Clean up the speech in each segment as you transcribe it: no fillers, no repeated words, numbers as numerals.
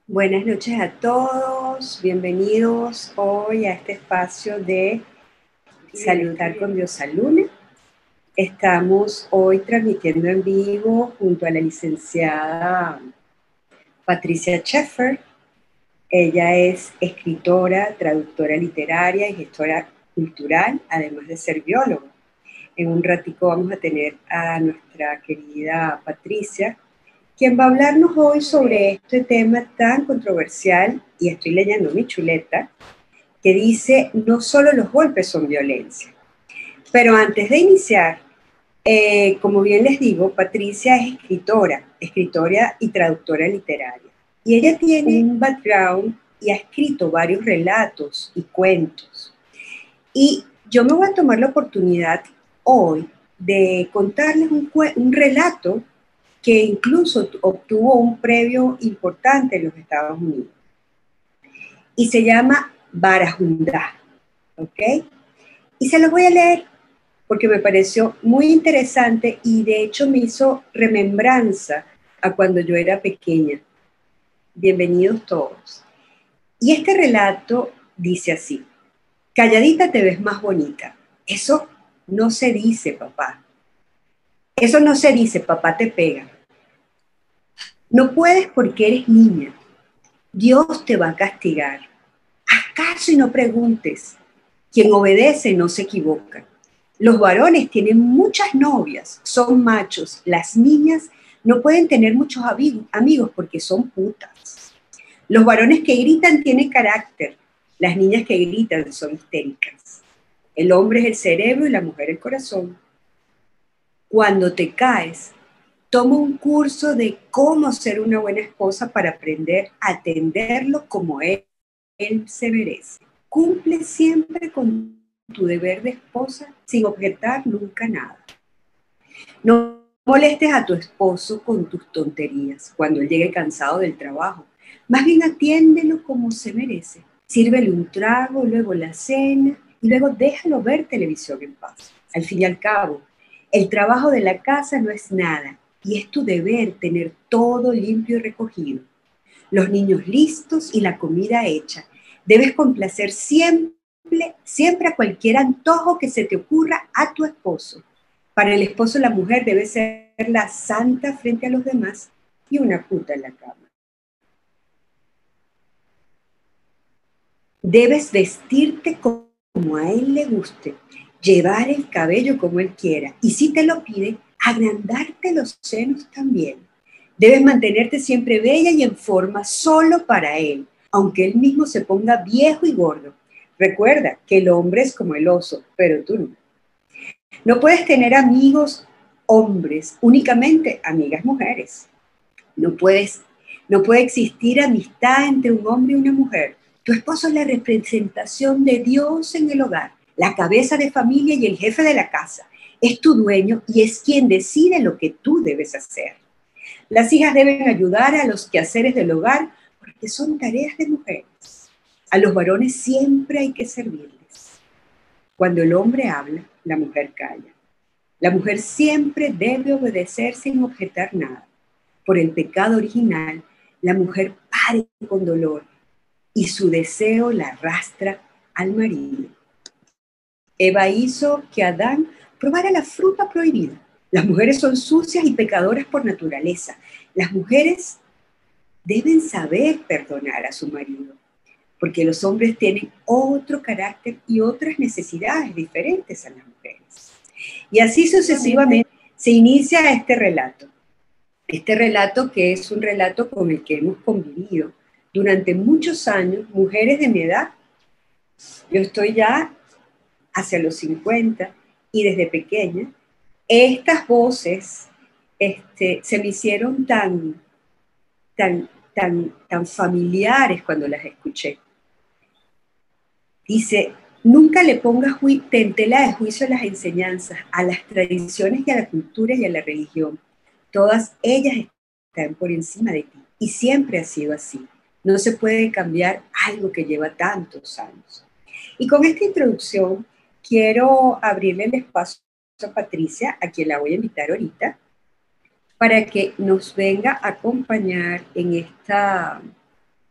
Buenas noches a todos, bienvenidos hoy a este espacio de Bienestar con Diosa Luna. Estamos hoy transmitiendo en vivo junto a la licenciada Patricia Schaeffer. Ella es escritora, traductora literaria y gestora cultural, además de ser bióloga. En un ratico vamos a tener a nuestra querida Patricia, quien va a hablarnos hoy sobre este tema tan controversial, y estoy leyendo mi chuleta, que dice, no solo los golpes son violencia. Pero antes de iniciar, como bien les digo, Patricia es escritora y traductora literaria. Y ella tiene un background y ha escrito varios relatos y cuentos. Y yo me voy a tomar la oportunidad hoy de contarles un relato que incluso obtuvo un premio importante en los Estados Unidos. Y se llama Barajundá, ¿ok? Y se los voy a leer porque me pareció muy interesante y de hecho me hizo remembranza a cuando yo era pequeña. Bienvenidos todos. Y este relato dice así: calladita te ves más bonita. Eso no se dice, papá. Eso no se dice, papá te pega. No puedes porque eres niña. Dios te va a castigar. ¿Acaso y no preguntes? Quien obedece no se equivoca. Los varones tienen muchas novias, son machos. Las niñas no pueden tener muchos amigos porque son putas. Los varones que gritan tienen carácter. Las niñas que gritan son histéricas. El hombre es el cerebro y la mujer el corazón. Cuando te caes, toma un curso de cómo ser una buena esposa para aprender a atenderlo como él se merece. Cumple siempre con tu deber de esposa sin objetar nunca nada. No molestes a tu esposo con tus tonterías cuando él llegue cansado del trabajo. Más bien atiéndelo como se merece. Sírvele un trago, luego la cena y luego déjalo ver televisión en paz. Al fin y al cabo, el trabajo de la casa no es nada y es tu deber tener todo limpio y recogido. Los niños listos y la comida hecha. Debes complacer siempre a cualquier antojo que se te ocurra a tu esposo. Para el esposo la mujer debe ser la santa frente a los demás y una puta en la cama. Debes vestirte como a él le guste, llevar el cabello como él quiera y si te lo pide, agrandarte los senos también. Debes mantenerte siempre bella y en forma solo para él, aunque él mismo se ponga viejo y gordo. Recuerda que el hombre es como el oso, pero tú no. No puedes tener amigos hombres, únicamente amigas mujeres. No puede existir amistad entre un hombre y una mujer. Tu esposo es la representación de Dios en el hogar, la cabeza de familia y el jefe de la casa. Es tu dueño y es quien decide lo que tú debes hacer. Las hijas deben ayudar a los quehaceres del hogar porque son tareas de mujeres. A los varones siempre hay que servirles. Cuando el hombre habla, la mujer calla. La mujer siempre debe obedecer sin objetar nada. Por el pecado original, la mujer pare con dolor y su deseo la arrastra al marido. Eva hizo que Adán probara la fruta prohibida. Las mujeres son sucias y pecadoras por naturaleza. Las mujeres deben saber perdonar a su marido, porque los hombres tienen otro carácter y otras necesidades diferentes a las mujeres. Y así sucesivamente se inicia este relato. Este relato que es un relato con el que hemos convivido durante muchos años, mujeres de mi edad. Yo estoy ya hacia los 50 y desde pequeña, estas voces se me hicieron tan familiares cuando las escuché. Dice, nunca le pongas tela de juicio a las enseñanzas, a las tradiciones y a la cultura y a la religión. Todas ellas están por encima de ti y siempre ha sido así. No se puede cambiar algo que lleva tantos años. Y con esta introducción quiero abrirle el espacio a Patricia, a quien la voy a invitar ahorita, para que nos venga a acompañar en esta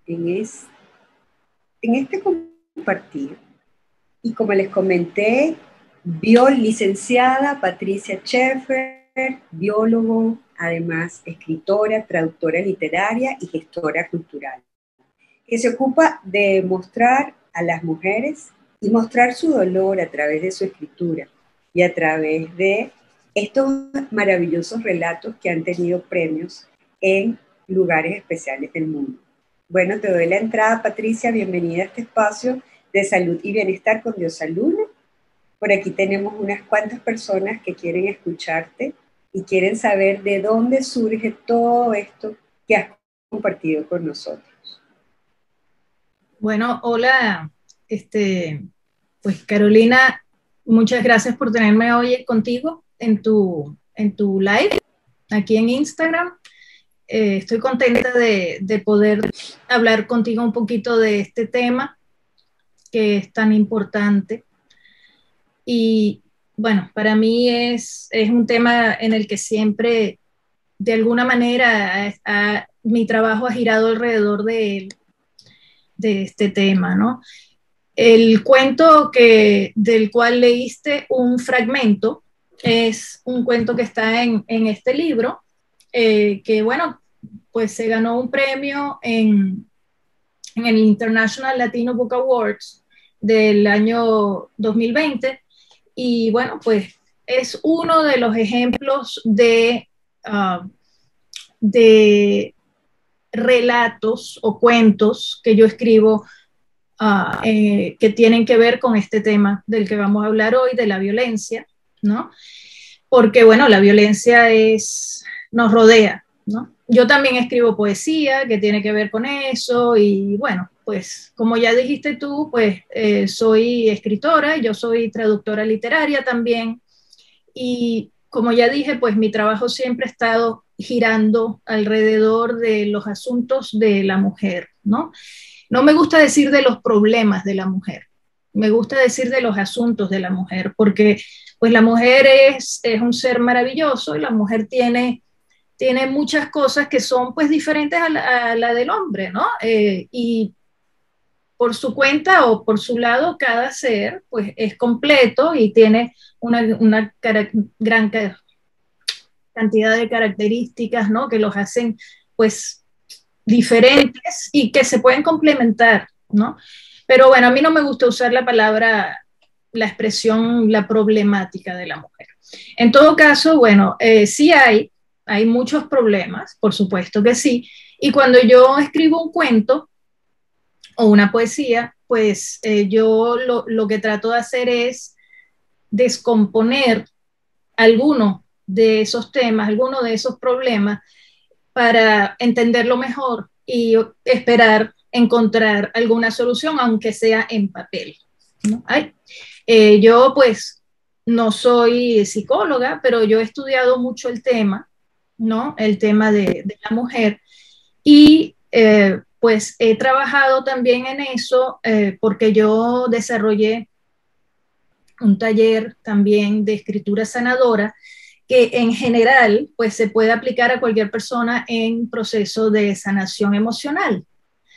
en, en este compartir. Y como les comenté, licenciada Patricia Schaeffer, biólogo, además escritora, traductora literaria y gestora cultural, que se ocupa de mostrar a las mujeres y mostrar su dolor a través de su escritura y a través de estos maravillosos relatos que han tenido premios en lugares especiales del mundo. Bueno, te doy la entrada, Patricia, bienvenida a este espacio de salud y bienestar con Diosa Luna. Por aquí tenemos unas cuantas personas que quieren escucharte y quieren saber de dónde surge todo esto que has compartido con nosotros. Bueno, hola, pues Carolina, muchas gracias por tenerme hoy contigo en tu live aquí en Instagram. Estoy contenta de poder hablar contigo un poquito de este tema que es tan importante. Y bueno, para mí es un tema en el que siempre, de alguna manera, mi trabajo ha girado alrededor de este tema, ¿no? El cuento del cual leíste un fragmento es un cuento que está en este libro, que bueno, pues se ganó un premio en el International Latino Book Awards del año 2020 y bueno, pues es uno de los ejemplos de relatos o cuentos que yo escribo que tienen que ver con este tema del que vamos a hablar hoy, de la violencia, ¿no? Porque, bueno, la violencia nos rodea, ¿no? Yo también escribo poesía que tiene que ver con eso y, bueno, pues como ya dijiste tú, pues soy escritora, yo soy traductora literaria también y como ya dije, pues mi trabajo siempre ha estado girando alrededor de los asuntos de la mujer, ¿no? No me gusta decir de los problemas de la mujer, me gusta decir de los asuntos de la mujer, porque pues la mujer es un ser maravilloso y la mujer tiene muchas cosas que son pues diferentes a la del hombre, ¿no? Y por su cuenta o por su lado, cada ser pues es completo y tiene una gran cantidad de características, ¿no? Que los hacen pues diferentes y que se pueden complementar, ¿no? Pero bueno, a mí no me gusta usar la expresión, la problemática de la mujer. En todo caso, bueno, sí hay muchos problemas, por supuesto que sí, y cuando yo escribo un cuento o una poesía, pues yo lo que trato de hacer es descomponer alguno de esos temas, alguno de esos problemas para entenderlo mejor y esperar encontrar alguna solución, aunque sea en papel, ¿no? Yo pues no soy psicóloga, pero yo he estudiado mucho el tema, ¿no? El tema de la mujer y pues he trabajado también en eso porque yo desarrollé un taller también de escritura sanadora que en general pues se puede aplicar a cualquier persona en proceso de sanación emocional.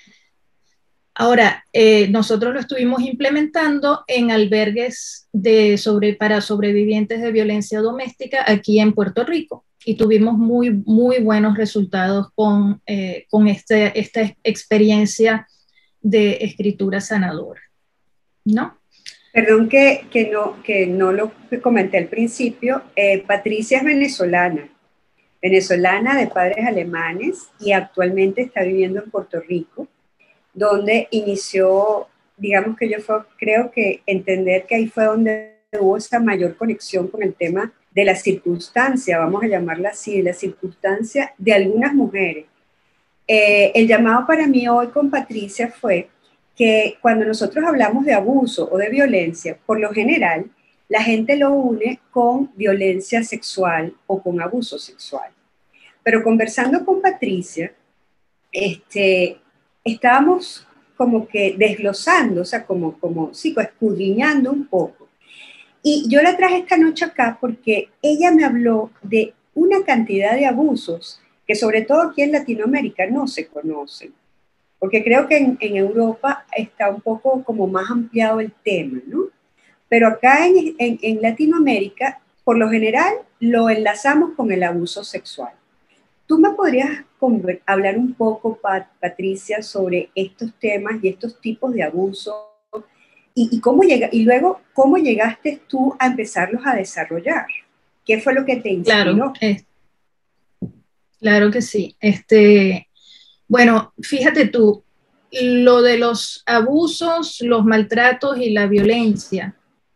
Ahora, nosotros lo estuvimos implementando en albergues para sobrevivientes de violencia doméstica aquí en Puerto Rico y tuvimos muy, muy buenos resultados con esta experiencia de escritura sanadora, ¿no? Perdón que no lo comenté al principio. Patricia es venezolana de padres alemanes y actualmente está viviendo en Puerto Rico, donde inició, digamos que creo que entender que ahí fue donde hubo esa mayor conexión con el tema de la circunstancia, vamos a llamarla así, de la circunstancia de algunas mujeres. El llamado para mí hoy con Patricia fue que cuando nosotros hablamos de abuso o de violencia, por lo general, la gente lo une con violencia sexual o con abuso sexual. Pero conversando con Patricia, estábamos como que desglosando, o sea, como escudriñando un poco. Y yo la traje esta noche acá porque ella me habló de una cantidad de abusos que sobre todo aquí en Latinoamérica no se conocen. Porque creo que en Europa está un poco como más ampliado el tema, ¿no? Pero acá en Latinoamérica, por lo general, lo enlazamos con el abuso sexual. ¿Tú me podrías hablar un poco, Patricia, sobre estos temas y estos tipos de abuso y cómo y luego cómo llegaste tú a empezarlos a desarrollar? ¿Qué fue lo que te Claro, inspiró? claro que sí. Bueno, fíjate tú, lo de los abusos, los maltratos y la violencia,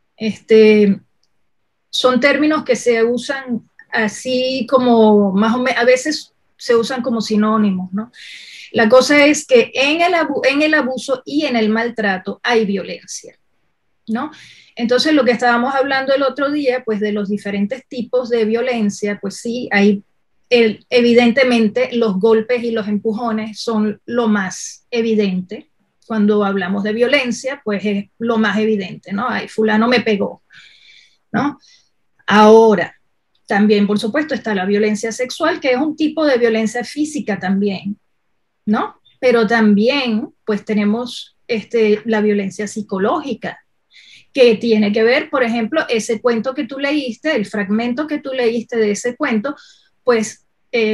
son términos que se usan así como más o menos, a veces se usan como sinónimos, ¿no? La cosa es que en el abuso y en el maltrato hay violencia, ¿no? Entonces, lo que estábamos hablando el otro día, pues de los diferentes tipos de violencia, pues sí, hay evidentemente los golpes y los empujones son lo más evidente. Cuando hablamos de violencia, pues es lo más evidente, ¿no? Ay, fulano me pegó, ¿no? Ahora, también, por supuesto, está la violencia sexual, que es un tipo de violencia física también, ¿no? Pero también, pues tenemos la violencia psicológica, que tiene que ver, por ejemplo, ese cuento que tú leíste, el fragmento que tú leíste de ese cuento, pues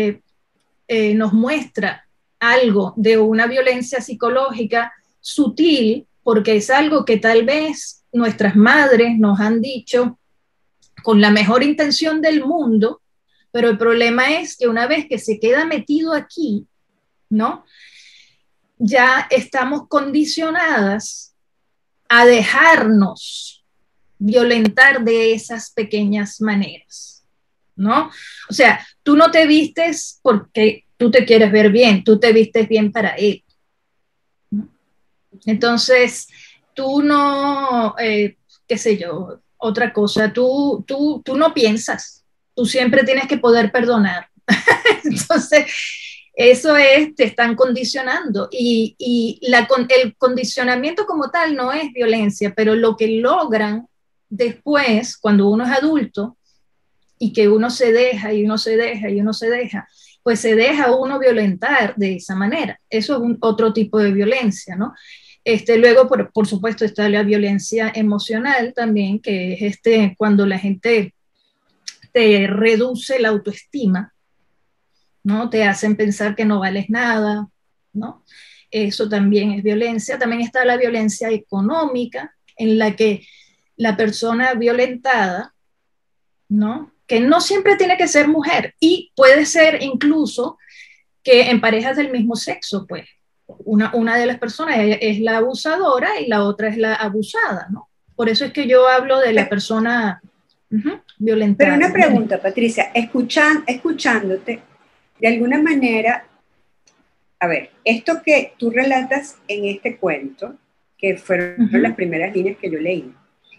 nos muestra algo de una violencia psicológica sutil, porque es algo que tal vez nuestras madres nos han dicho con la mejor intención del mundo, pero el problema es que una vez que se queda metido aquí, ¿no? Ya estamos condicionadas a dejarnos violentar de esas pequeñas maneras, ¿no? O sea, tú no te vistes porque tú te quieres ver bien, tú te vistes bien para él, ¿no? Entonces, tú no, qué sé yo, otra cosa, tú no piensas, tú siempre tienes que poder perdonar. Entonces, eso es, te están condicionando el condicionamiento como tal no es violencia, pero lo que logran después, cuando uno es adulto y que uno se deja y uno se deja y uno se deja, pues se deja uno violentar de esa manera. Eso es otro tipo de violencia, ¿no? Luego, por supuesto, está la violencia emocional también, que es cuando la gente te reduce la autoestima, ¿no? Te hacen pensar que no vales nada, ¿no? Eso también es violencia. También está la violencia económica, en la que la persona violentada, ¿no? Que no siempre tiene que ser mujer y puede ser incluso que en parejas del mismo sexo, pues, una de las personas es la abusadora y la otra es la abusada, ¿no? Por eso es que yo hablo de la persona Pero violentada. una pregunta, Patricia, escuchándote, de alguna manera, a ver, esto que tú relatas en este cuento, que fueron las primeras líneas que yo leí,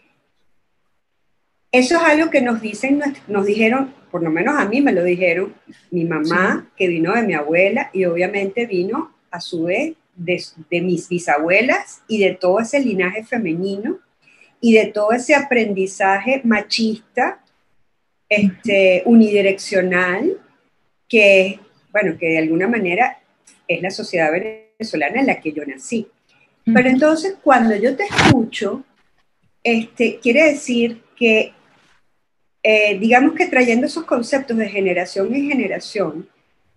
eso es algo que nos dijeron, por lo menos a mí me lo dijeron, mi mamá, sí, que vino de mi abuela, y obviamente vino a su vez de mis bisabuelas y de todo ese linaje femenino y de todo ese aprendizaje machista, unidireccional, que, bueno, que de alguna manera es la sociedad venezolana en la que yo nací. Pero entonces, cuando yo te escucho, quiere decir que, digamos que trayendo esos conceptos de generación en generación,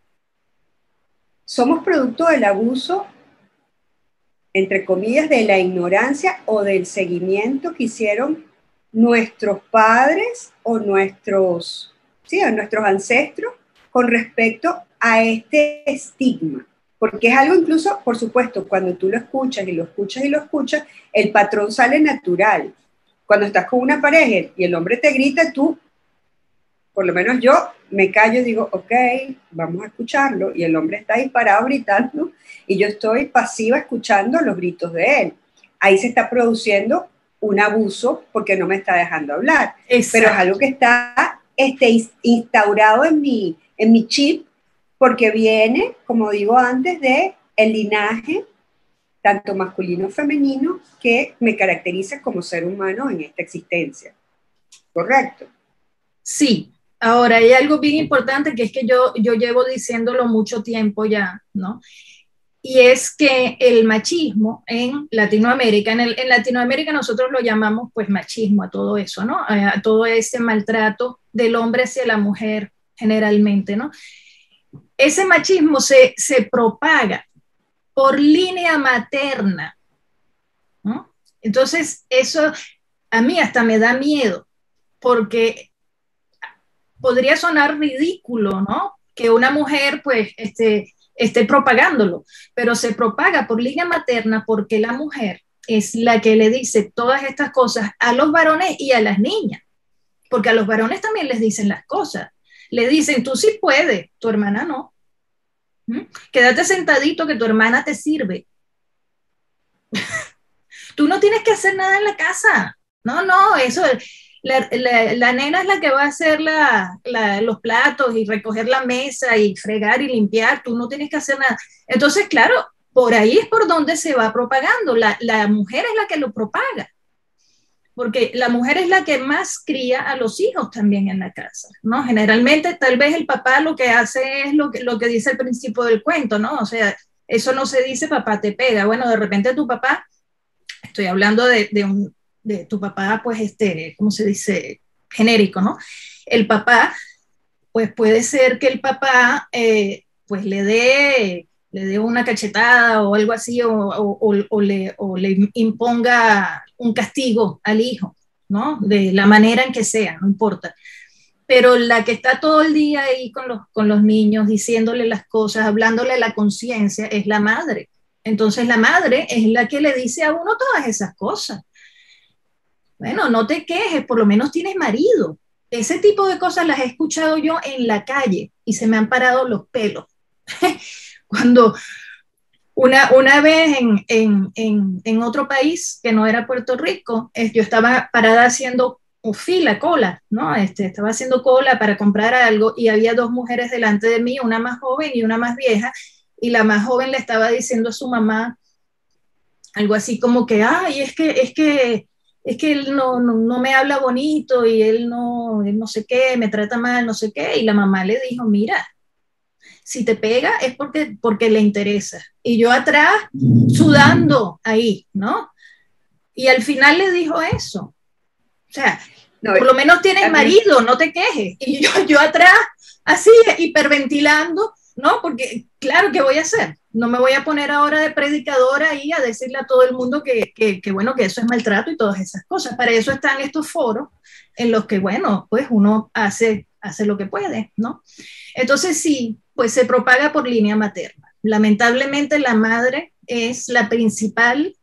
somos producto del abuso, entre comillas, de la ignorancia o del seguimiento que hicieron nuestros padres o nuestros ancestros con respecto a este estigma. Porque es algo incluso, por supuesto, cuando tú lo escuchas y lo escuchas y lo escuchas, el patrón sale natural. Cuando estás con una pareja y el hombre te grita, tú, por lo menos yo, me callo y digo, ok, vamos a escucharlo, y el hombre está ahí parado gritando, y yo estoy pasiva escuchando los gritos de él. Ahí se está produciendo un abuso porque no me está dejando hablar. Exacto. Pero es algo que está instaurado en mi chip, porque viene, como digo antes, de el linaje, tanto masculino como femenino, que me caracteriza como ser humano en esta existencia. ¿Correcto? Sí. Ahora, hay algo bien importante que es que yo llevo diciéndolo mucho tiempo ya, ¿no? y es que el machismo en Latinoamérica, en Latinoamérica nosotros lo llamamos pues machismo a todo eso, ¿no? A todo ese maltrato del hombre hacia la mujer generalmente, ¿no? Ese machismo se propaga por línea materna, ¿no? Entonces eso a mí hasta me da miedo, porque podría sonar ridículo, ¿no? Que una mujer pues esté propagándolo, pero se propaga por línea materna porque la mujer es la que le dice todas estas cosas a los varones y a las niñas, porque a los varones también les dicen las cosas. Le dicen, tú sí puedes, tu hermana no. Quédate sentadito que tu hermana te sirve. Tú no tienes que hacer nada en la casa. No, eso, la nena es la que va a hacer los platos y recoger la mesa y fregar y limpiar. Tú no tienes que hacer nada. Entonces, claro, por ahí es por donde se va propagando. La mujer es la que lo propaga, porque la mujer es la que más cría a los hijos también en la casa, ¿no? Generalmente, tal vez el papá lo que hace es lo que dice el principio del cuento, ¿no? O sea, eso no se dice papá te pega. Bueno, de repente tu papá, estoy hablando de tu papá, pues, ¿cómo se dice? Genérico, ¿no? El papá, pues puede ser que el papá, pues le dé una cachetada o algo así, o le imponga un castigo al hijo, ¿no? De la manera en que sea, no importa. Pero la que está todo el día ahí con los niños, diciéndole las cosas, hablándole a la conciencia, es la madre. Entonces la madre es la que le dice a uno todas esas cosas. Bueno, no te quejes, por lo menos tienes marido. Ese tipo de cosas las he escuchado yo en la calle y se me han parado los pelos. Cuando una vez en otro país que no era Puerto Rico, yo estaba parada haciendo cola, ¿no? Estaba haciendo cola para comprar algo y había dos mujeres delante de mí, una más joven y una más vieja, y la más joven le estaba diciendo a su mamá algo así como que, ay, es que él no me habla bonito y él no sé qué, me trata mal, no sé qué, y la mamá le dijo, mira, si te pega es porque le interesa. Y yo atrás, sudando ahí, ¿no? Y al final le dijo eso. O sea, no, por lo menos tienes marido, no te quejes. Y yo atrás, así, hiperventilando, ¿no? Porque, claro, ¿qué voy a hacer? No me voy a poner ahora de predicadora ahí a decirle a todo el mundo que bueno, que eso es maltrato y todas esas cosas. Para eso están estos foros en los que, bueno, pues uno hace lo que puede, ¿no? Entonces sí, pues se propaga por línea materna. Lamentablemente la madre es la principal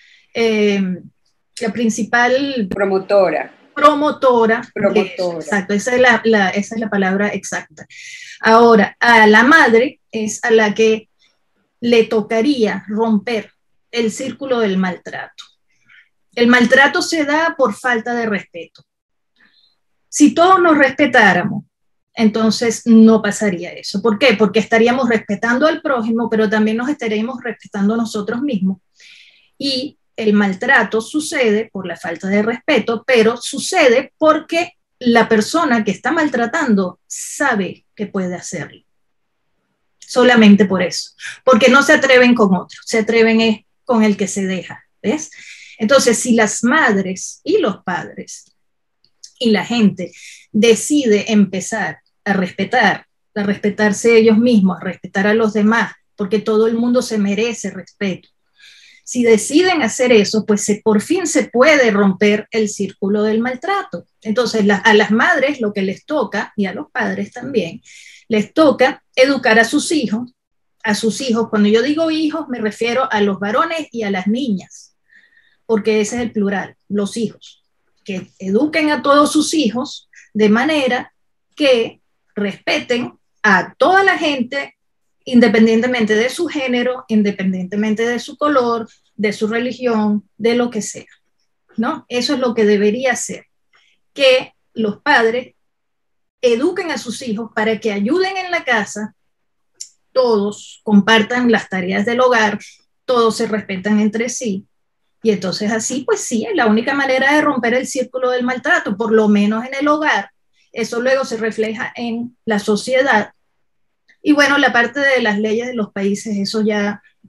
promotora. Exacto, esa es la palabra exacta. Ahora, a la madre es a la que le tocaría romper el círculo del maltrato. El maltrato se da por falta de respeto. Si todos nos respetáramos, entonces no pasaría eso. ¿Por qué? Porque estaríamos respetando al prójimo, pero también nos estaríamos respetando a nosotros mismos. Y el maltrato sucede por la falta de respeto, pero sucede porque la persona que está maltratando sabe que puede hacerlo. Solamente por eso. Porque no se atreven con otro, se atreven con el que se deja, ¿ves? Entonces, si las madres y los padres y la gente decide empezar a respetarse ellos mismos, a respetar a los demás, porque todo el mundo se merece respeto. Si deciden hacer eso, pues por fin se puede romper el círculo del maltrato. Entonces, a las madres lo que les toca, y a los padres también, les toca educar a sus hijos. Cuando yo digo hijos, me refiero a los varones y a las niñas, porque ese es el plural, los hijos. Que eduquen a todos sus hijos de manera que respeten a toda la gente, independientemente de su género, independientemente de su color, de su religión, de lo que sea, ¿no? Eso es lo que debería ser, que los padres eduquen a sus hijos para que ayuden en la casa, todos compartan las tareas del hogar, todos se respetan entre sí, y entonces así, pues sí, es la única manera de romper el círculo del maltrato, por lo menos en el hogar. Eso luego se refleja en la sociedad. Y bueno, la parte de las leyes de los países, eso ya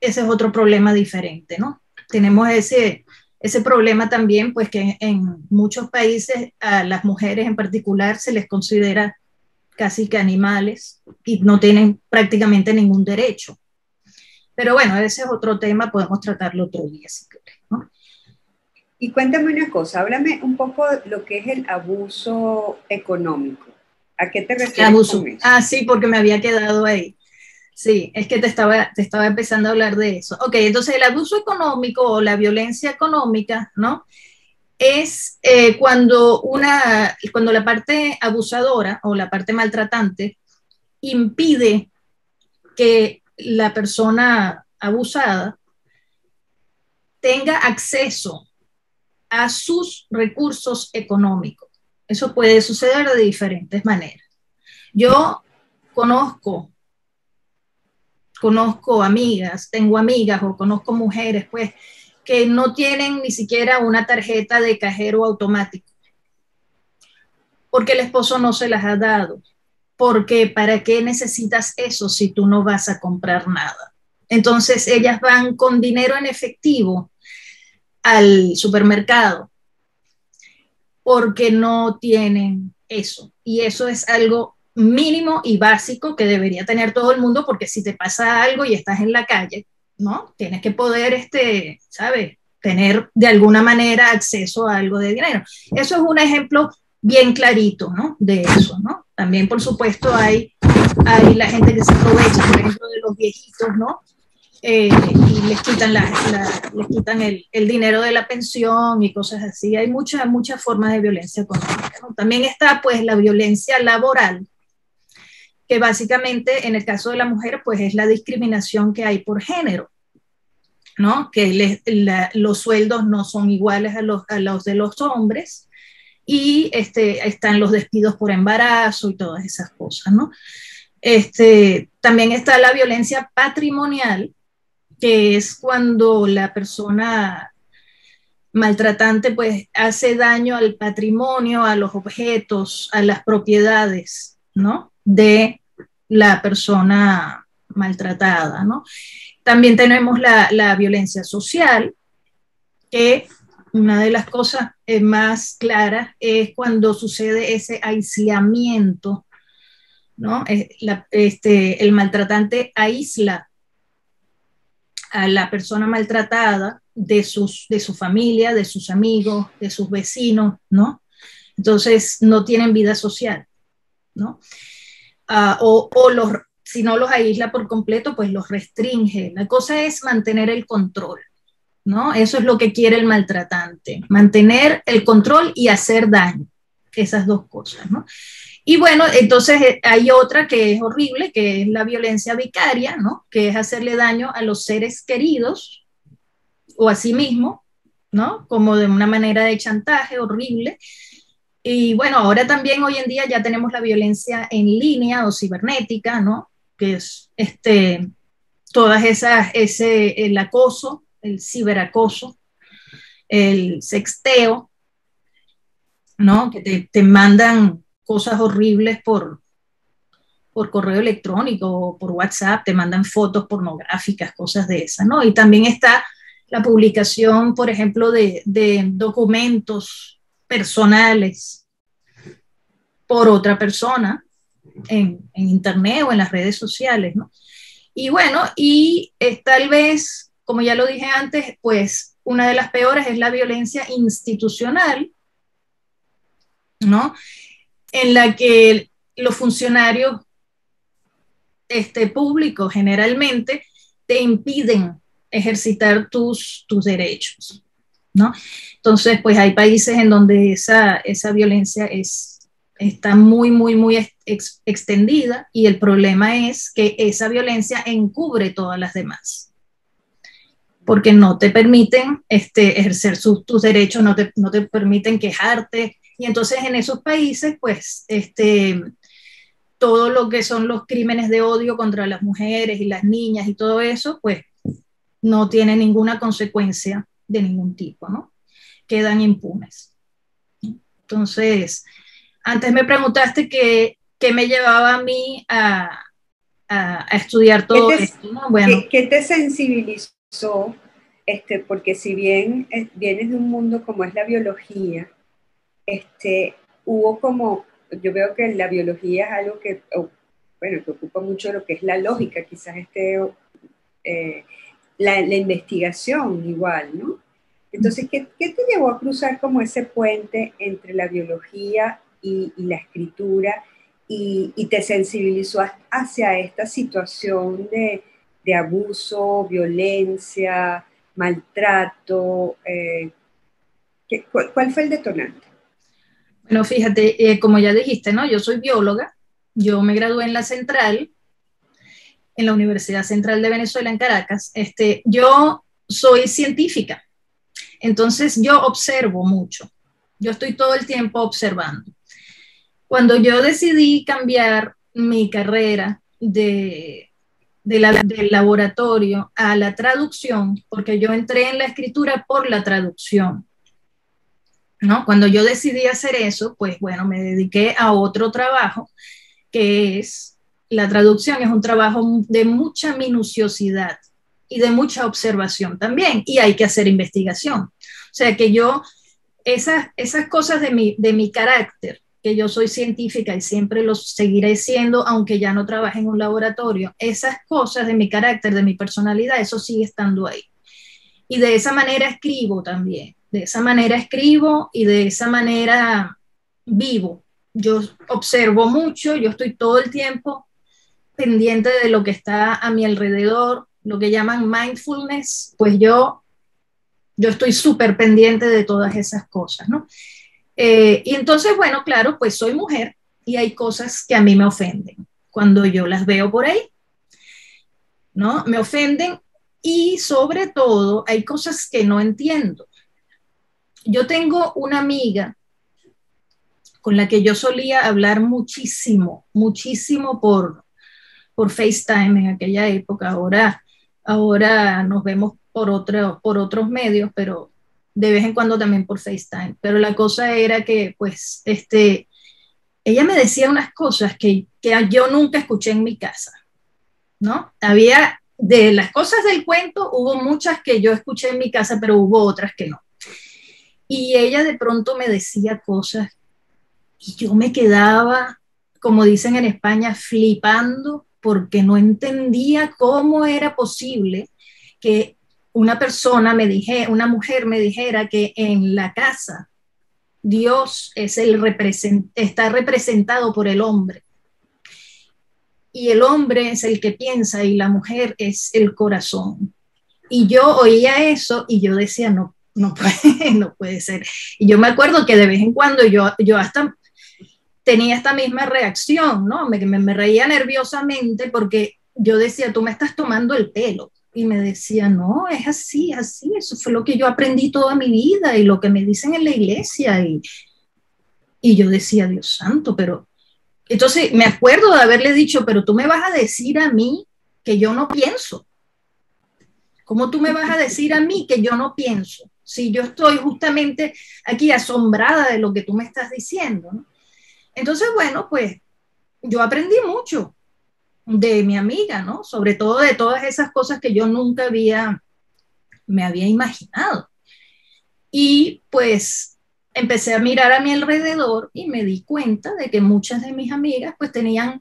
ese es otro problema diferente, ¿no? Tenemos ese problema también, pues que en muchos países a las mujeres en particular se les considera casi que animales y no tienen prácticamente ningún derecho. Pero bueno, ese es otro tema, podemos tratarlo otro día si quieres, ¿no? Y cuéntame una cosa, háblame un poco de lo que es el abuso económico. ¿A qué te refieres Abuso. con eso? Ah, sí, porque me había quedado ahí. Sí, es que te estaba empezando a hablar de eso. Ok, entonces el abuso económico o la violencia económica, ¿no? Es cuando la parte abusadora o la parte maltratante impide que la persona abusada tenga acceso a sus recursos económicos. Eso puede suceder de diferentes maneras. Yo conozco amigas, tengo amigas o conozco mujeres, pues, que no tienen ni siquiera una tarjeta de cajero automático, porque el esposo no se las ha dado, porque ¿para qué necesitas eso si tú no vas a comprar nada? Entonces ellas van con dinero en efectivo al supermercado porque no tienen eso. Y eso es algo mínimo y básico que debería tener todo el mundo, porque si te pasa algo y estás en la calle, ¿no? Tienes que poder, ¿sabes? Tener de alguna manera acceso a algo de dinero. Eso es un ejemplo bien clarito, ¿no? De eso, ¿no? También, por supuesto, hay la gente que se aprovecha, por ejemplo, de los viejitos, ¿no? Y les quitan, les quitan el dinero de la pensión y cosas así. Hay muchas formas de violencia económica, ¿no? También está pues la violencia laboral, que básicamente en el caso de la mujer pues es la discriminación que hay por género, ¿no? Que los sueldos no son iguales a los de los hombres y están los despidos por embarazo y todas esas cosas, ¿no? También está la violencia patrimonial, que es cuando la persona maltratante pues hace daño al patrimonio, a los objetos, a las propiedades, ¿no? De la persona maltratada, ¿no? También tenemos la violencia social, que una de las cosas más claras es cuando sucede ese aislamiento, ¿no? El maltratante aísla a la persona maltratada de su familia, de sus amigos, de sus vecinos, ¿no? Entonces no tienen vida social, ¿no? Si no los aísla por completo, pues los restringe. La cosa es mantener el control, ¿no? Eso es lo que quiere el maltratante, mantener el control y hacer daño, esas dos cosas, ¿no? Y bueno, entonces hay otra que es horrible, que es la violencia vicaria, ¿no? Que es hacerle daño a los seres queridos o a sí mismo, ¿no? Como de una manera de chantaje horrible. Y bueno, ahora también hoy en día ya tenemos la violencia en línea o cibernética, ¿no? Que es el acoso, el ciberacoso, el sexteo, ¿no? Que te mandan cosas horribles por correo electrónico o por WhatsApp, te mandan fotos pornográficas, cosas de esas, ¿no? Y también está la publicación, por ejemplo, de documentos personales por otra persona en Internet o en las redes sociales, ¿no? Y bueno, tal vez, como ya lo dije antes, pues una de las peores es la violencia institucional, ¿no? En la que los funcionarios públicos generalmente te impiden ejercitar tus derechos, ¿no? Entonces, pues hay países en donde esa violencia está muy extendida, y el problema es que esa violencia encubre todas las demás, porque no te permiten ejercer tus derechos, no te permiten quejarte, y entonces en esos países, pues, todo lo que son los crímenes de odio contra las mujeres y las niñas y todo eso, pues no tiene ninguna consecuencia de ningún tipo, ¿no? Quedan impunes. Entonces, antes me preguntaste qué me llevaba a mí a estudiar todo esto, ¿no? Bueno. ¿Qué te sensibilizó? Porque si bien vienes de un mundo como es la biología, hubo como, yo veo que la biología es algo que, bueno, que ocupa mucho lo que es la lógica, quizás la investigación igual, ¿no? Entonces, ¿qué te llevó a cruzar como ese puente entre la biología y la escritura y te sensibilizó hacia esta situación de abuso, violencia, maltrato? ¿Cuál fue el detonante? Bueno, fíjate, como ya dijiste, ¿no? Yo soy bióloga, yo me gradué en la Central, en la Universidad Central de Venezuela en Caracas. Yo soy científica, entonces yo observo mucho, yo estoy todo el tiempo observando. Cuando yo decidí cambiar mi carrera del laboratorio a la traducción, porque yo entré en la escritura por la traducción, ¿no? Cuando yo decidí hacer eso, pues bueno, me dediqué a otro trabajo, que es la traducción, es un trabajo de mucha minuciosidad y de mucha observación también, y hay que hacer investigación. O sea que yo, esas cosas de mi carácter, que yo soy científica y siempre lo seguiré siendo, aunque ya no trabaje en un laboratorio, esas cosas de mi carácter, de mi personalidad, eso sigue estando ahí. Y de esa manera escribo también, de esa manera escribo y de esa manera vivo. Yo observo mucho, yo estoy todo el tiempo pendiente de lo que está a mi alrededor, lo que llaman mindfulness, pues yo estoy súper pendiente de todas esas cosas, ¿no? Y entonces, bueno, claro, pues soy mujer y hay cosas que a mí me ofenden cuando yo las veo por ahí, ¿no? Me ofenden y sobre todo hay cosas que no entiendo. Yo tengo una amiga con la que yo solía hablar muchísimo, muchísimo por FaceTime en aquella época. Ahora nos vemos por otros medios, pero de vez en cuando también por FaceTime. Pero la cosa era que, pues, ella me decía unas cosas que yo nunca escuché en mi casa, ¿no? Había, de las cosas del cuento, hubo muchas que yo escuché en mi casa, pero hubo otras que no. Y ella de pronto me decía cosas y yo me quedaba, como dicen en España, flipando porque no entendía cómo era posible que una persona una mujer me dijera que en la casa Dios es está representado por el hombre. Y el hombre es el que piensa y la mujer es el corazón. Y yo oía eso y yo decía, no, no puede ser. Y yo me acuerdo que de vez en cuando yo hasta tenía esta misma reacción, ¿no? Me reía nerviosamente porque yo decía, tú me estás tomando el pelo. Y me decía, no, es así, así, eso fue lo que yo aprendí toda mi vida y lo que me dicen en la iglesia. Y yo decía, Dios santo, pero... Entonces me acuerdo de haberle dicho, pero tú me vas a decir a mí que yo no pienso. ¿Cómo tú me vas a decir a mí que yo no pienso? Si yo estoy justamente aquí asombrada de lo que tú me estás diciendo, ¿no? Entonces, bueno, pues yo aprendí mucho de mi amiga, ¿no? Sobre todo de todas esas cosas que yo nunca me había imaginado. Y pues empecé a mirar a mi alrededor y me di cuenta de que muchas de mis amigas pues tenían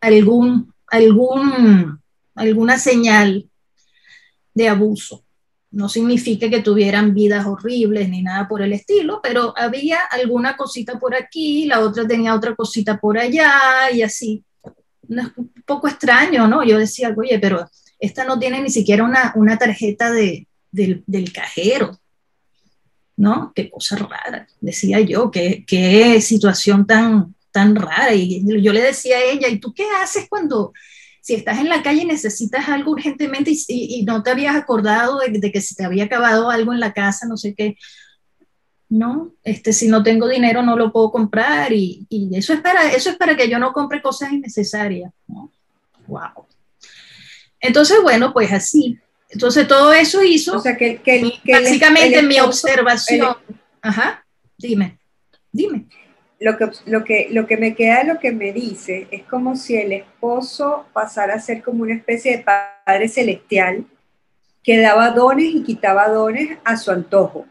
alguna señal de abuso. No significa que tuvieran vidas horribles ni nada por el estilo, pero había alguna cosita por aquí, la otra tenía otra cosita por allá y así. Un poco extraño, ¿no? Yo decía, oye, pero esta no tiene ni siquiera una tarjeta del cajero, ¿no? Qué cosa rara, decía yo, qué situación tan rara. Y yo le decía a ella, ¿y tú qué haces cuando, si estás en la calle y necesitas algo urgentemente y no te habías acordado de que se te había acabado algo en la casa, no sé qué? No, si no tengo dinero no lo puedo comprar y eso es para que yo no compre cosas innecesarias, ¿no? Wow. Entonces, bueno, pues así. Entonces todo eso hizo, o sea, básicamente mi observación. Ajá, dime. lo que me queda de lo que me dice es como si el esposo pasara a ser como una especie de padre celestial que daba dones y quitaba dones a su antojo.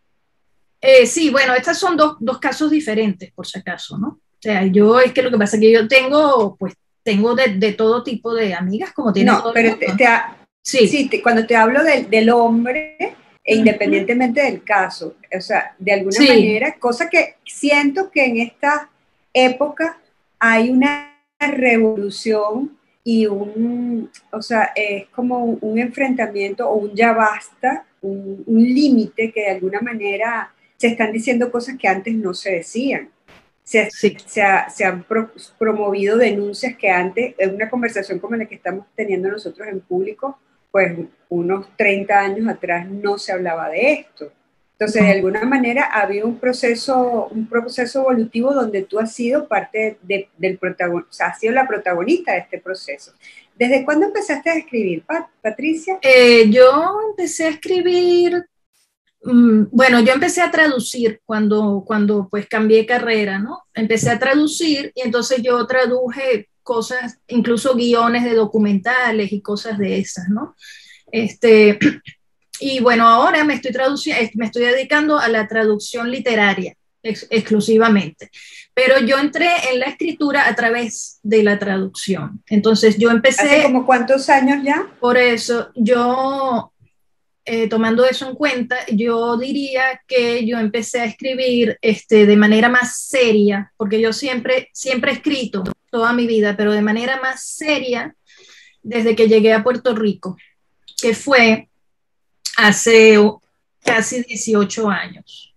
Sí, bueno, estos son dos casos diferentes, por si acaso, ¿no? O sea, yo es que lo que pasa es que yo tengo, pues, tengo de todo tipo de amigas, como tiene No, todo el pero mundo, ¿no? Sí. sí, cuando te hablo del hombre, e Ujú. independientemente del caso, o sea, de alguna Sí, manera, cosa que siento que en esta época hay una revolución y o sea, es como un enfrentamiento o un ya basta, un límite que de alguna manera se están diciendo cosas que antes no se decían. sí. Se han promovido denuncias que antes, en una conversación como la que estamos teniendo nosotros en público, pues unos 30 años atrás no se hablaba de esto. Entonces, de No. alguna manera había un proceso evolutivo donde tú has sido parte del protagonista, o sea, has sido la protagonista de este proceso. ¿Desde cuándo empezaste a escribir, Patricia? Yo empecé a escribir, bueno, yo empecé a traducir cuando pues cambié carrera, ¿no? Empecé a traducir y entonces yo traduje cosas, incluso guiones de documentales y cosas de esas, ¿no? Este, y bueno, ahora me estoy traduciendo, me estoy dedicando a la traducción literaria exclusivamente. Pero yo entré en la escritura a través de la traducción. Entonces yo ¿Hace empecé, como cuántos años ya? por eso, yo tomando eso en cuenta, yo diría que yo empecé a escribir de manera más seria, porque yo siempre he escrito toda mi vida, pero de manera más seria desde que llegué a Puerto Rico, que fue hace casi 18 años.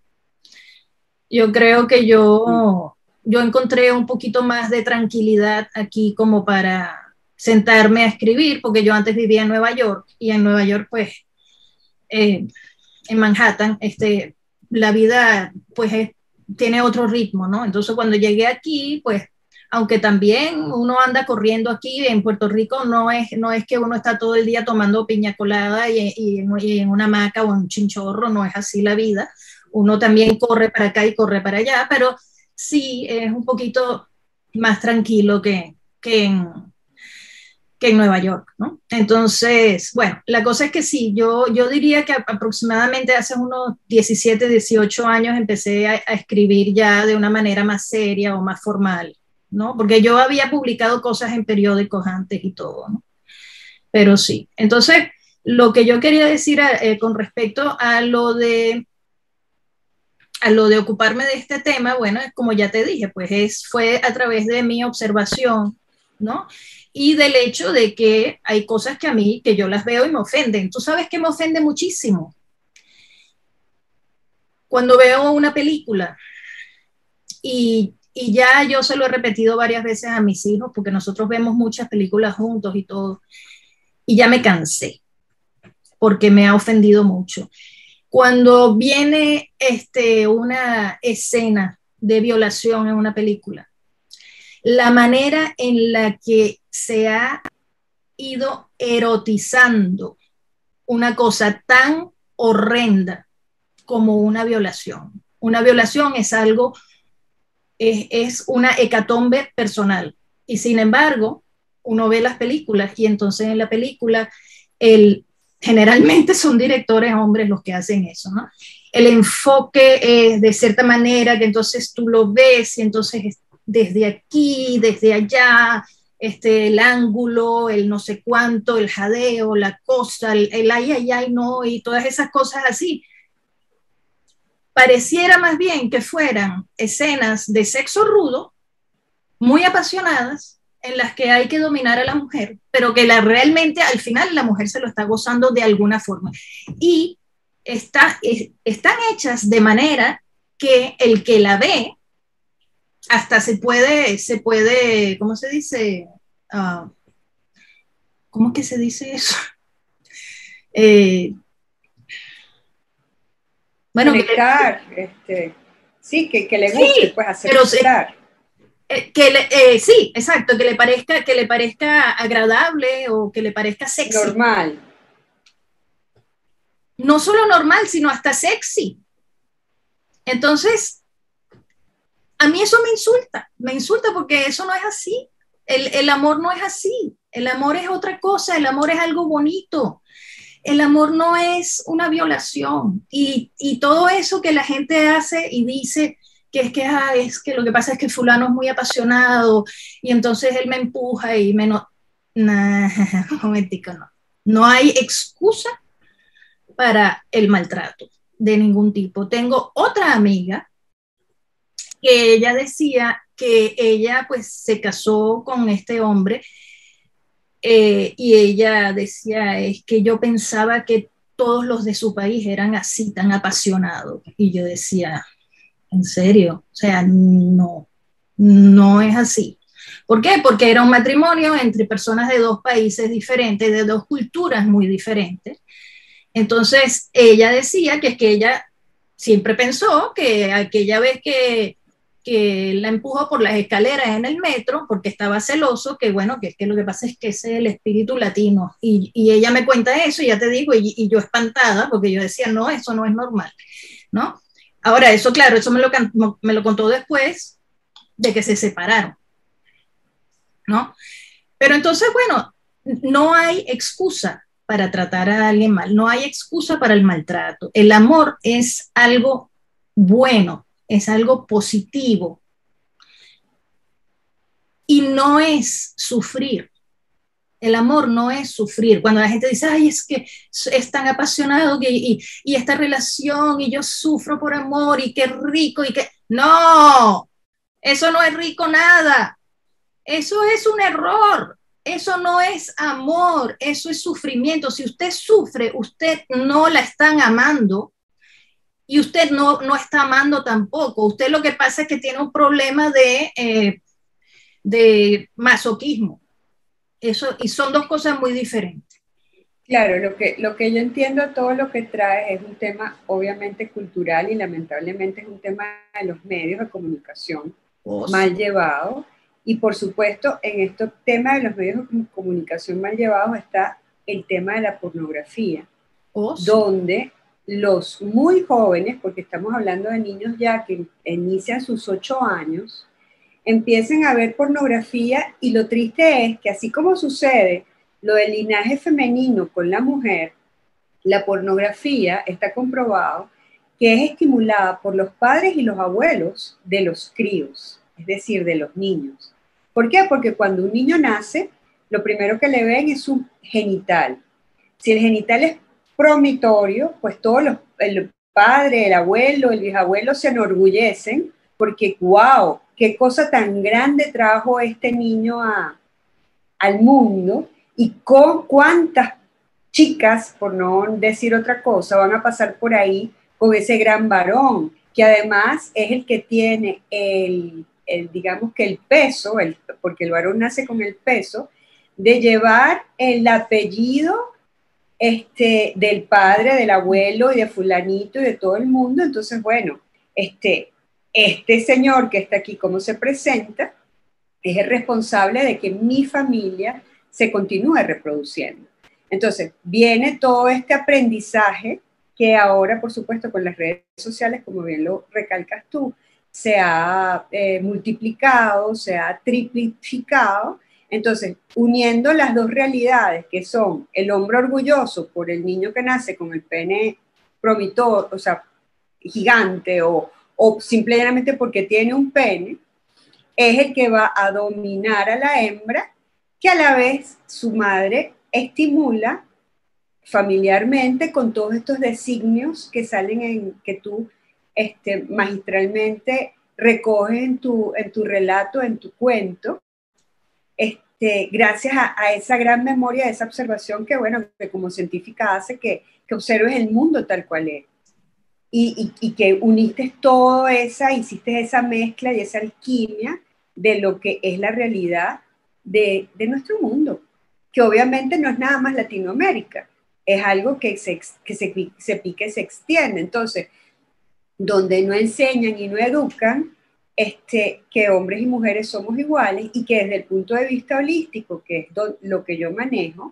Yo creo que yo encontré un poquito más de tranquilidad aquí como para sentarme a escribir, porque yo antes vivía en Nueva York y en Nueva York pues eh, en Manhattan, la vida pues tiene otro ritmo, ¿no? Entonces cuando llegué aquí, pues aunque también uno anda corriendo aquí en Puerto Rico, no es que uno está todo el día tomando piña colada y en una hamaca o en un chinchorro, no es así la vida. Uno también corre para acá y corre para allá, pero sí es un poquito más tranquilo que en Nueva York, ¿no? Entonces, bueno, la cosa es que sí, yo diría que aproximadamente hace unos 17, 18 años empecé a escribir ya de una manera más seria o más formal, ¿no? Porque yo había publicado cosas en periódicos antes y todo, ¿no? Pero sí, entonces, lo que yo quería decir con respecto a lo de ocuparme de este tema, bueno, es como ya te dije, pues fue a través de mi observación, ¿no? Y del hecho de que hay cosas que a mí, que yo las veo y me ofenden. Tú sabes que me ofende muchísimo cuando veo una película y ya yo se lo he repetido varias veces a mis hijos, porque nosotros vemos muchas películas juntos y todo, y ya me cansé, porque me ha ofendido mucho. Cuando viene una escena de violación en una película, la manera en la que se ha ido erotizando una cosa tan horrenda como una violación. Una violación es algo, es una hecatombe personal. Y sin embargo, uno ve las películas y entonces en la película el, generalmente son directores hombres los que hacen eso, ¿no? El enfoque es de cierta manera que entonces tú lo ves y entonces desde aquí, desde allá, el ángulo, el no sé cuánto, el jadeo, la cosa, el ay, ay, no, y todas esas cosas así. Pareciera más bien que fueran escenas de sexo rudo, muy apasionadas, en las que hay que dominar a la mujer, pero que realmente al final la mujer se lo está gozando de alguna forma. Y están hechas de manera que el que la ve hasta ¿cómo se dice? Uh, ¿Cómo es que se dice eso? Eh, bueno, Conectar, sí, que le guste, sí, pues pero aceptar. sí, exacto, que le parezca agradable o que le parezca sexy. Normal. No solo normal, sino hasta sexy. Entonces, a mí eso me insulta porque eso no es así. El amor no es así, el amor es otra cosa, el amor es algo bonito, el amor no es una violación. Y todo eso que la gente hace y dice es que lo que pasa es que fulano es muy apasionado y entonces él me empuja y me no... Nah, un momentico, no. No hay excusa para el maltrato de ningún tipo. Tengo otra amiga que ella decía que ella pues se casó con este hombre y ella decía, es que yo pensaba que todos los de su país eran así, tan apasionados. Y yo decía, ¿en serio? O sea, no, no es así. ¿Por qué? Porque era un matrimonio entre personas de dos países diferentes, de dos culturas muy diferentes. Entonces, ella decía que es que ella siempre pensó que aquella vez que la empujó por las escaleras en el metro, porque estaba celoso, que bueno, que lo que pasa es que ese es el espíritu latino. Y ella me cuenta eso, y ya te digo, y yo espantada, porque yo decía, no, eso no es normal, ¿no? Ahora, eso, claro, eso me lo contó después de que se separaron, ¿no? Pero entonces, bueno, no hay excusa para tratar a alguien mal, no hay excusa para el maltrato. El amor es algo bueno, es algo positivo y no es sufrir. El amor no es sufrir. Cuando la gente dice, ay, es que es tan apasionado y esta relación y yo sufro por amor y qué rico y qué... No, eso no es rico nada. Eso es un error. Eso no es amor, eso es sufrimiento. Si usted sufre, usted no la están amando y usted no está amando tampoco. Usted lo que pasa es que tiene un problema de masoquismo. Eso, y son dos cosas muy diferentes. Claro, lo que yo entiendo, todo lo que trae es un tema obviamente cultural y lamentablemente es un tema de los medios de comunicación mal llevado. Y por supuesto, en este tema de los medios de comunicación mal llevados está el tema de la pornografía, donde los muy jóvenes, porque estamos hablando de niños ya que inician sus 8 años, empiecen a ver pornografía y lo triste es que así como sucede lo del linaje femenino con la mujer, la pornografía está comprobado que es estimulada por los padres y los abuelos de los críos, es decir, de los niños. ¿Por qué? Porque cuando un niño nace, lo primero que le ven es su genital. Si el genital es promitorio, pues el padre, el abuelo, el bisabuelo se enorgullecen porque, wow, qué cosa tan grande trajo este niño al mundo y con cuántas chicas, por no decir otra cosa, van a pasar por ahí con ese gran varón, que además es el que tiene digamos que el peso, porque el varón nace con el peso, de llevar el apellido del padre, del abuelo y de fulanito y de todo el mundo. Entonces, bueno, este señor que está aquí, ¿cómo se presenta? Es el responsable de que mi familia se continúe reproduciendo. Entonces, viene todo este aprendizaje que ahora, por supuesto, con las redes sociales, como bien lo recalcas tú, se ha multiplicado, se ha triplicado. Entonces, uniendo las dos realidades, que son el hombre orgulloso por el niño que nace con el pene promitor, o sea, gigante, o simplemente porque tiene un pene, es el que va a dominar a la hembra, que a la vez su madre estimula familiarmente con todos estos designios que salen que tú magistralmente recoges en tu relato, en tu cuento, gracias a esa gran memoria, a esa observación que, bueno, que como científica hace que observes el mundo tal cual es. Y que uniste todo hiciste esa mezcla y esa alquimia de lo que es la realidad de nuestro mundo, que obviamente no es nada más Latinoamérica, es algo que se pica y se extiende. Entonces, donde no enseñan y no educan, que hombres y mujeres somos iguales y que desde el punto de vista holístico, que es lo que yo manejo,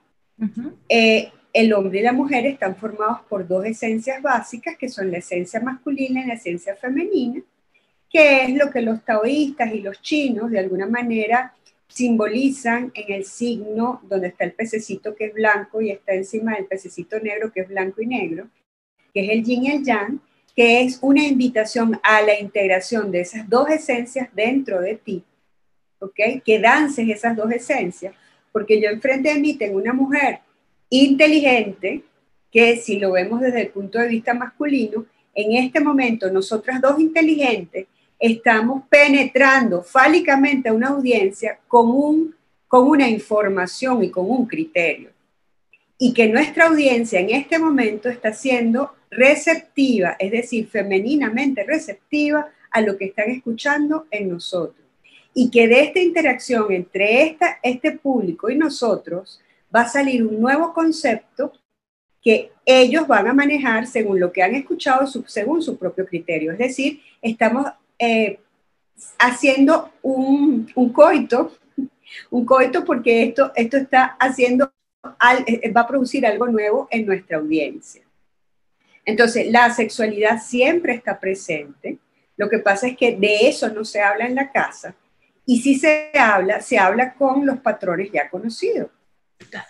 el hombre y la mujer están formados por dos esencias básicas, que son la esencia masculina y la esencia femenina, que es lo que los taoístas y los chinos de alguna manera simbolizan en el signo donde está el pececito que es blanco y está encima del pececito negro que es blanco y negro, que es el yin y el yang, que es una invitación a la integración de esas dos esencias dentro de ti, ¿ok? Que dances esas dos esencias, porque yo enfrente de mí tengo una mujer inteligente, que si lo vemos desde el punto de vista masculino, en este momento nosotras dos inteligentes estamos penetrando fálicamente a una audiencia con una información y con un criterio. Y que nuestra audiencia en este momento está siendo receptiva, es decir, femeninamente receptiva a lo que están escuchando en nosotros. Y que de esta interacción entre este público y nosotros va a salir un nuevo concepto que ellos van a manejar según lo que han escuchado, según su propio criterio. Es decir, estamos haciendo un coito porque esto está haciendo, va a producir algo nuevo en nuestra audiencia. Entonces, la sexualidad siempre está presente. Lo que pasa es que de eso no se habla en la casa. Y si se habla con los patrones ya conocidos. Claro.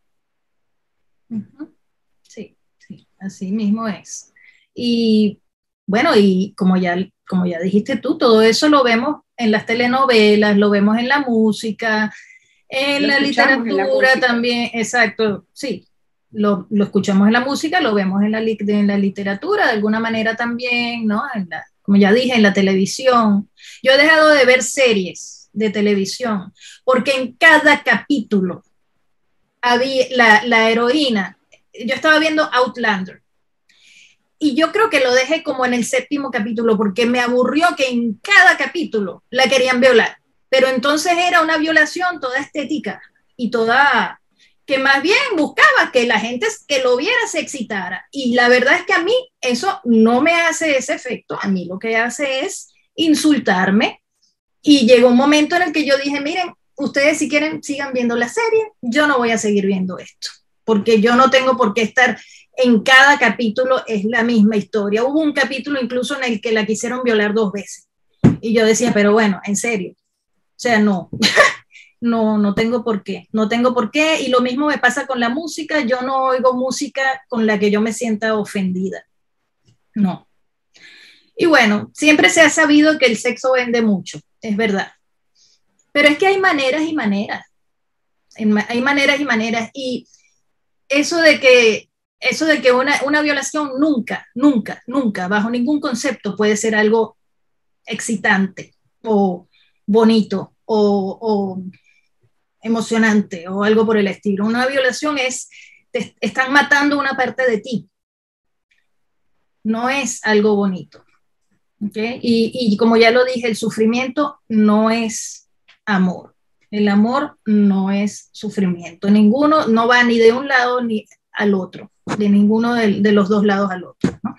Sí, sí, así mismo es. Y bueno, y como ya dijiste tú, todo eso lo vemos en las telenovelas, lo vemos en la música, en la literatura también, exacto, sí. Lo escuchamos en la música, lo vemos en la literatura de alguna manera también, ¿no? Como ya dije, en la televisión. Yo he dejado de ver series de televisión porque en cada capítulo había la heroína. Yo estaba viendo Outlander y yo creo que lo dejé como en el 7º capítulo porque me aburrió que en cada capítulo la querían violar, pero entonces era una violación toda estética y toda, que más bien buscaba que la gente que lo viera se excitara, y la verdad es que a mí eso no me hace ese efecto. A mí lo que hace es insultarme, y llegó un momento en el que yo dije, miren, ustedes si quieren sigan viendo la serie, yo no voy a seguir viendo esto, porque yo no tengo por qué estar en cada capítulo es la misma historia. Hubo un capítulo incluso en el que la quisieron violar 2 veces. Y yo decía, pero bueno, en serio. O sea, no, no tengo por qué. No tengo por qué. Y lo mismo me pasa con la música. Yo no oigo música con la que yo me sienta ofendida. No. Y bueno, siempre se ha sabido que el sexo vende mucho, es verdad. Pero es que hay maneras y maneras. Hay maneras y maneras. Y eso de que una violación nunca, bajo ningún concepto puede ser algo excitante o bonito o emocionante o algo por el estilo. Una violación te están matando una parte de ti. No es algo bonito. ¿Okay? Y como ya lo dije, el sufrimiento no es amor. El amor no es sufrimiento. Ninguno no va ni de un lado ni al otro, de ninguno de los dos lados al otro, ¿no?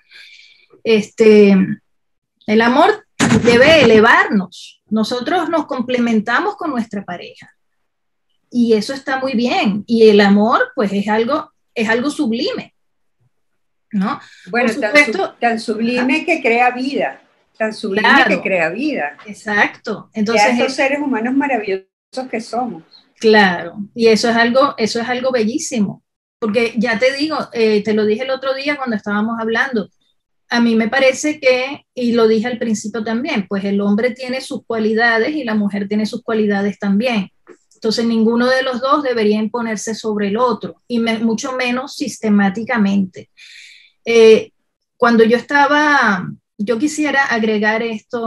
El amor debe elevarnos. Nosotros nos complementamos con nuestra pareja y eso está muy bien. Y el amor, pues, es algo sublime, ¿no? Bueno, tan sublime que crea vida, tan sublime claro, que crea vida. Exacto. Entonces, estos seres humanos maravillosos que somos. Claro, y eso es algo bellísimo, porque ya te digo, te lo dije el otro día cuando estábamos hablando, a mí me parece que, y lo dije al principio también, pues el hombre tiene sus cualidades y la mujer tiene sus cualidades también. Entonces ninguno de los dos debería imponerse sobre el otro, y mucho menos sistemáticamente. Cuando yo quisiera agregar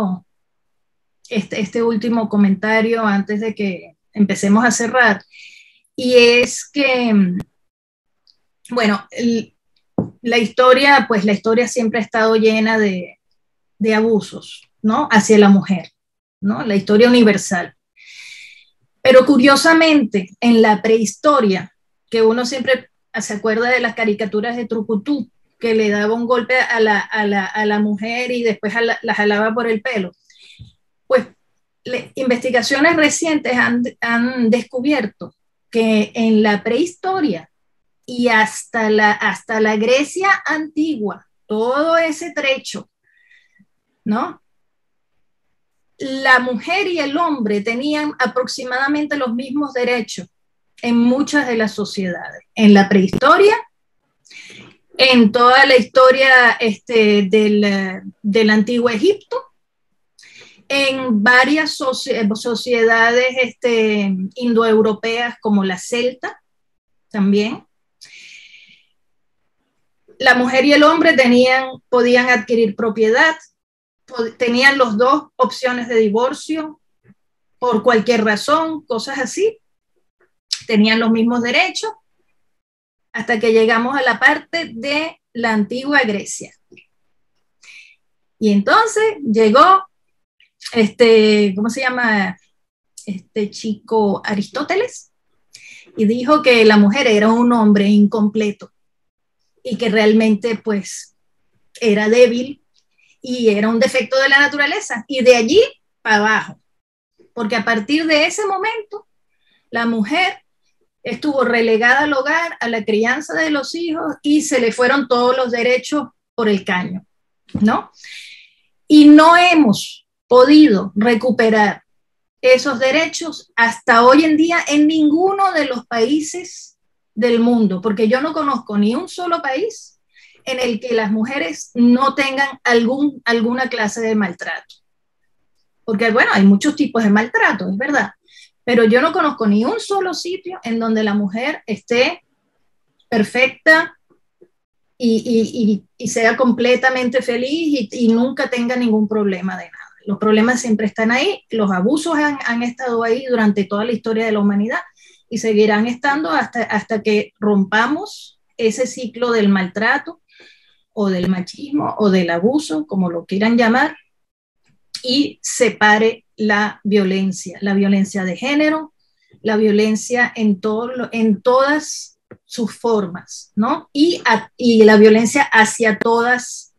este último comentario antes de que empecemos a cerrar, y es que, bueno, la historia siempre ha estado llena de abusos, ¿no? Hacia la mujer, ¿no? La historia universal. Pero curiosamente, en la prehistoria, que uno siempre se acuerda de las caricaturas de Trucutú, que le daba un golpe a la mujer y después la jalaba por el pelo, pues investigaciones recientes han descubierto que en la prehistoria y hasta la Grecia antigua, todo ese trecho, ¿no? la mujer y el hombre tenían aproximadamente los mismos derechos en muchas de las sociedades. En la prehistoria, en toda la historia del antiguo Egipto, en varias sociedades indoeuropeas como la celta también. La mujer y el hombre podían adquirir propiedad, tenían los dos opciones de divorcio por cualquier razón, cosas así. Tenían los mismos derechos hasta que llegamos a la parte de la antigua Grecia. Y entonces llegó ¿cómo se llama? Este chico Aristóteles, y dijo que la mujer era un hombre incompleto y que realmente pues era débil y era un defecto de la naturaleza, y de allí para abajo, porque a partir de ese momento la mujer estuvo relegada al hogar, a la crianza de los hijos, y se le fueron todos los derechos por el caño, ¿no? Y no hemos podido recuperar esos derechos hasta hoy en día en ninguno de los países del mundo, porque yo no conozco ni un solo país en el que las mujeres no tengan alguna clase de maltrato. Porque, bueno, hay muchos tipos de maltrato, es verdad, pero yo no conozco ni un solo sitio en donde la mujer esté perfecta y sea completamente feliz y nunca tenga ningún problema de nada. Los problemas siempre están ahí, los abusos han estado ahí durante toda la historia de la humanidad y seguirán estando hasta que rompamos ese ciclo del maltrato o del machismo o del abuso, como lo quieran llamar, y separe la violencia de género, la violencia en todas sus formas, ¿no? Y la violencia hacia todas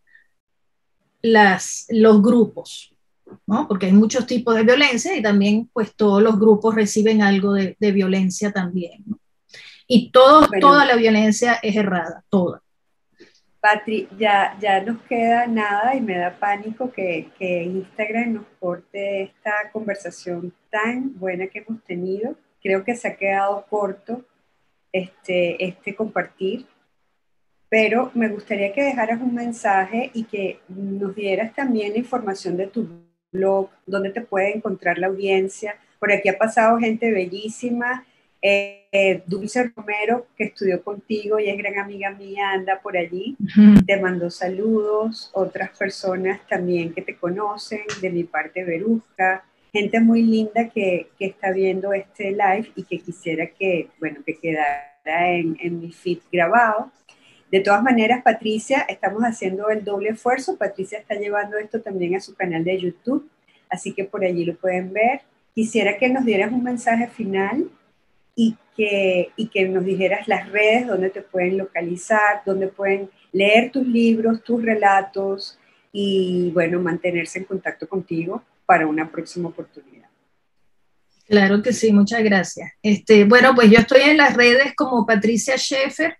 los grupos, ¿no? Porque hay muchos tipos de violencia y también pues todos los grupos reciben algo de violencia también, ¿no? Y toda la violencia es errada, toda. Patri, ya nos queda nada y me da pánico que Instagram nos corte esta conversación tan buena que hemos tenido. Creo que se ha quedado corto este compartir, pero me gustaría que dejaras un mensaje y que nos dieras también la información de tu blog, dónde te puede encontrar la audiencia. Por aquí ha pasado gente bellísima. Dulce Romero, que estudió contigo y es gran amiga mía, anda por allí. Te mandó saludos. Otras personas también que te conocen, de mi parte Berusca. Gente muy linda que está viendo este live y que quisiera que quedara en mi feed grabado. De todas maneras, Patricia, estamos haciendo el doble esfuerzo. Patricia está llevando esto también a su canal de YouTube, así que por allí lo pueden ver. Quisiera que nos dieras un mensaje final y que nos dijeras las redes donde te pueden localizar, donde pueden leer tus libros, tus relatos y, bueno, mantenerse en contacto contigo para una próxima oportunidad. Claro que sí, muchas gracias. Bueno, pues yo estoy en las redes como Patricia Schaeffer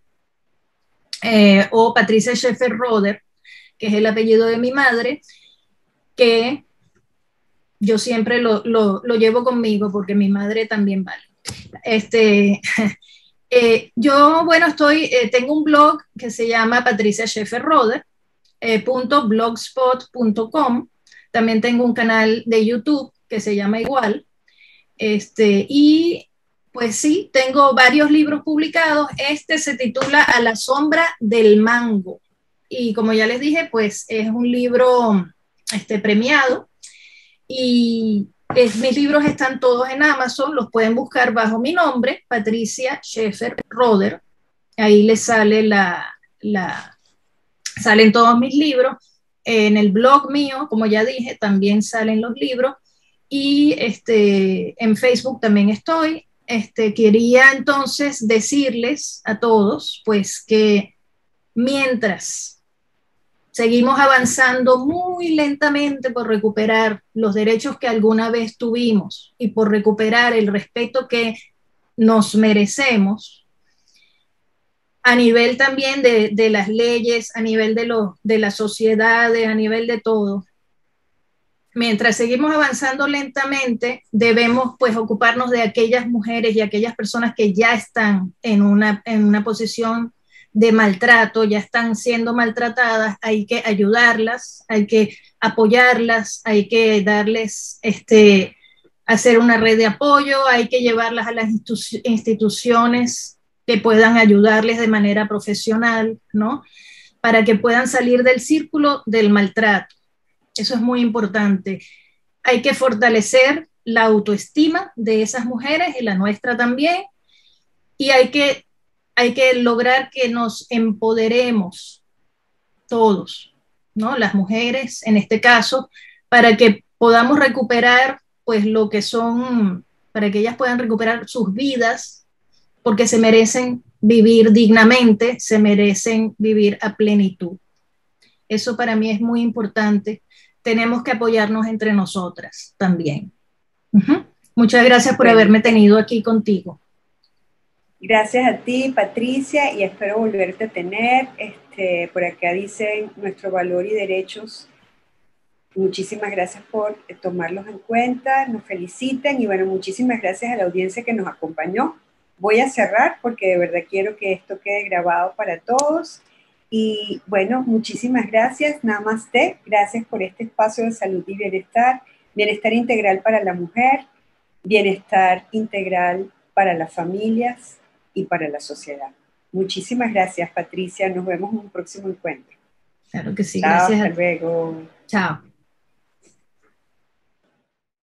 o Patricia Schaeffer Roder, que es el apellido de mi madre, que yo siempre lo llevo conmigo porque mi madre también vale. Yo, bueno, tengo un blog que se llama Patricia Schaeffer Roder, .blogspot.com. También tengo un canal de YouTube que se llama igual. Y pues sí, tengo varios libros publicados. Se titula A la sombra del mango. Y como ya les dije, pues es un libro premiado. Y mis libros están todos en Amazon, los pueden buscar bajo mi nombre, Patricia Schaeffer Roder. Ahí les sale salen todos mis libros. En el blog mío, como ya dije, también salen los libros. Y en Facebook también estoy. Quería entonces decirles a todos, pues, que mientras seguimos avanzando muy lentamente por recuperar los derechos que alguna vez tuvimos y por recuperar el respeto que nos merecemos, a nivel también de las leyes, a nivel de las sociedades, a nivel de todo. mientras seguimos avanzando lentamente, debemos pues ocuparnos de aquellas mujeres y aquellas personas que ya están en una posición de maltrato, ya están siendo maltratadas, hay que ayudarlas, hay que apoyarlas, hay que darles, hacer una red de apoyo, hay que llevarlas a las instituciones que puedan ayudarles de manera profesional, ¿no? Para que puedan salir del círculo del maltrato. Eso es muy importante. Hay que fortalecer la autoestima de esas mujeres y la nuestra también. Y hay que lograr que nos empoderemos todos, ¿no? Las mujeres, en este caso, para que podamos recuperar, pues, lo que son, para que ellas puedan recuperar sus vidas, porque se merecen vivir dignamente, se merecen vivir a plenitud. Eso para mí es muy importante. Tenemos que apoyarnos entre nosotras también. Uh-huh. Muchas gracias por Bueno, haberme tenido aquí contigo. gracias a ti, Patricia, y espero volverte a tener. Por acá dicen nuestro valor y derechos. Muchísimas gracias por tomarlos en cuenta, nos felicitan y bueno, muchísimas gracias a la audiencia que nos acompañó. Voy a cerrar porque de verdad quiero que esto quede grabado para todos. Y bueno, muchísimas gracias, Namaste, gracias por este espacio de salud y bienestar, bienestar integral para la mujer, bienestar integral para las familias y para la sociedad. Muchísimas gracias, Patricia, nos vemos en un próximo encuentro. Claro que sí, Chao, gracias hasta a ti. luego. Chao.